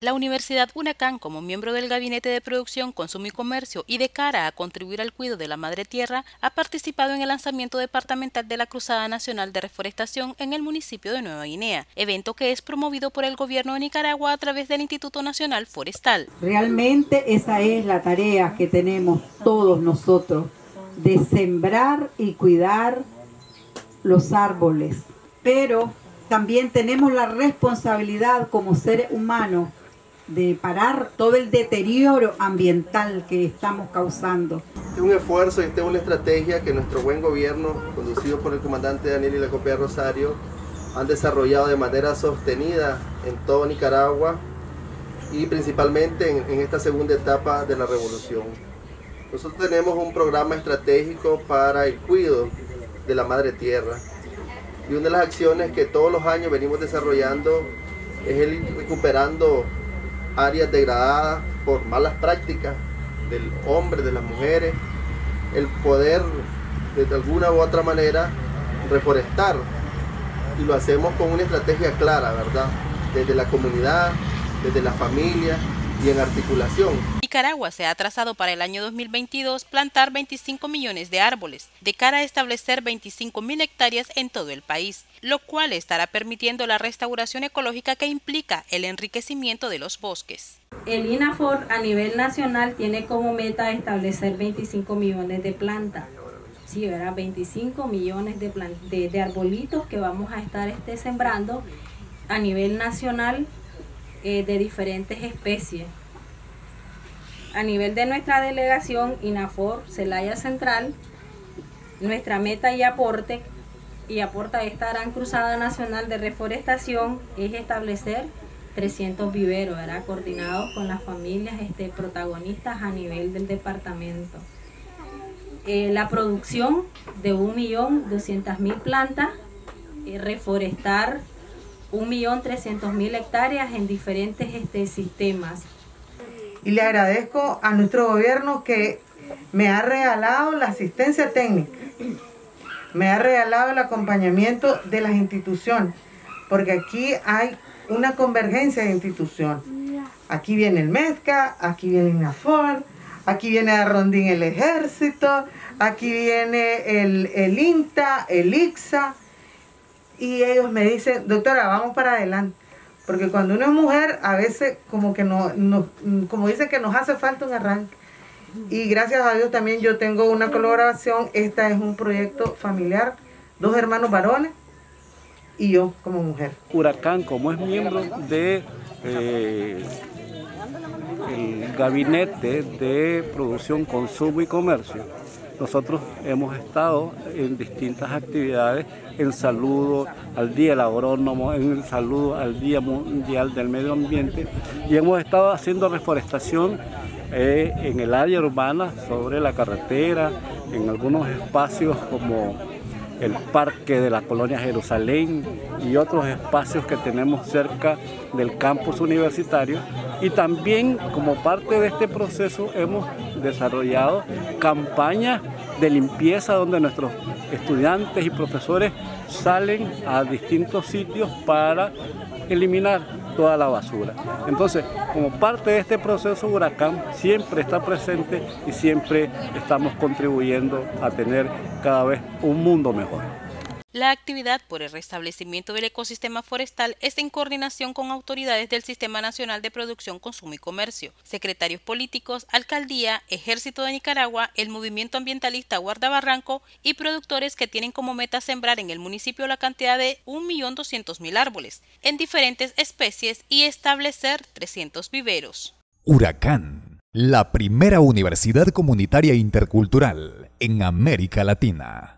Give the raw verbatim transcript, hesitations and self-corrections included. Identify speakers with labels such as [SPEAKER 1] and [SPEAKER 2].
[SPEAKER 1] La Universidad UNACAN, como miembro del Gabinete de Producción, Consumo y Comercio y de cara a contribuir al cuidado de la Madre Tierra, ha participado en el lanzamiento departamental de la Cruzada Nacional de Reforestación en el municipio de Nueva Guinea, evento que es promovido por el gobierno de Nicaragua a través del Instituto Nacional Forestal.
[SPEAKER 2] Realmente esa es la tarea que tenemos todos nosotros, de sembrar y cuidar los árboles, pero también tenemos la responsabilidad como seres humanos de parar todo el deterioro ambiental que estamos causando.
[SPEAKER 3] Este es un esfuerzo y esta es una estrategia que nuestro buen gobierno, conducido por el comandante Daniel Hilacopea Rosario, han desarrollado de manera sostenida en todo Nicaragua y principalmente en, en esta segunda etapa de la revolución. Nosotros tenemos un programa estratégico para el cuidado de la Madre Tierra y una de las acciones que todos los años venimos desarrollando es el ir recuperando áreas degradadas por malas prácticas del hombre, de las mujeres, el poder de alguna u otra manera reforestar, y lo hacemos con una estrategia clara, ¿verdad? Desde la comunidad, desde la familia y en articulación.
[SPEAKER 1] Nicaragua se ha trazado para el año dos mil veintidós plantar veinticinco millones de árboles, de cara a establecer veinticinco mil hectáreas en todo el país, lo cual estará permitiendo la restauración ecológica que implica el enriquecimiento de los bosques.
[SPEAKER 4] El INAFOR a nivel nacional tiene como meta establecer veinticinco millones de plantas. Sí, ¿verdad? veinticinco millones de, de, de arbolitos que vamos a estar este, sembrando a nivel nacional eh, de diferentes especies. A nivel de nuestra delegación INAFOR Celaya Central, nuestra meta y aporte y aporta esta gran cruzada nacional de reforestación es establecer trescientos viveros, ¿verdad? Coordinados con las familias este, protagonistas a nivel del departamento. Eh, la producción de un millón doscientas mil plantas, eh, reforestar un millón trescientas mil hectáreas en diferentes este, sistemas.
[SPEAKER 5] Y le agradezco a nuestro gobierno que me ha regalado la asistencia técnica, me ha regalado el acompañamiento de las instituciones, porque aquí hay una convergencia de instituciones. Aquí viene el MESCA, aquí viene INAFOR, aquí viene a Rondín el Ejército, aquí viene el, el INTA, el ICSA, y ellos me dicen, doctora, vamos para adelante. Porque cuando uno es mujer, a veces como que no, no, como dice que nos hace falta un arranque. Y gracias a Dios también yo tengo una colaboración. Esta es un proyecto familiar, dos hermanos varones y yo como mujer.
[SPEAKER 6] Huracán, como es miembro de eh, el Gabinete de Producción, Consumo y Comercio, nosotros hemos estado en distintas actividades, en saludo al Día del Agrónomo, en el saludo al Día Mundial del Medio Ambiente, y hemos estado haciendo reforestación eh, en el área urbana, sobre la carretera, en algunos espacios como el Parque de la Colonia Jerusalén y otros espacios que tenemos cerca del campus universitario. Y también como parte de este proceso hemos desarrollado campañas de limpieza donde nuestros estudiantes y profesores salen a distintos sitios para eliminar toda la basura. Entonces, como parte de este proceso, Huracán siempre está presente y siempre estamos contribuyendo a tener cada vez un mundo mejor.
[SPEAKER 1] La actividad por el restablecimiento del ecosistema forestal es en coordinación con autoridades del Sistema Nacional de Producción, Consumo y Comercio, secretarios políticos, alcaldía, Ejército de Nicaragua, el movimiento ambientalista Guardabarranco y productores que tienen como meta sembrar en el municipio la cantidad de un millón doscientos mil árboles en diferentes especies y establecer trescientos viveros.
[SPEAKER 7] Huracán, la primera universidad comunitaria intercultural en América Latina.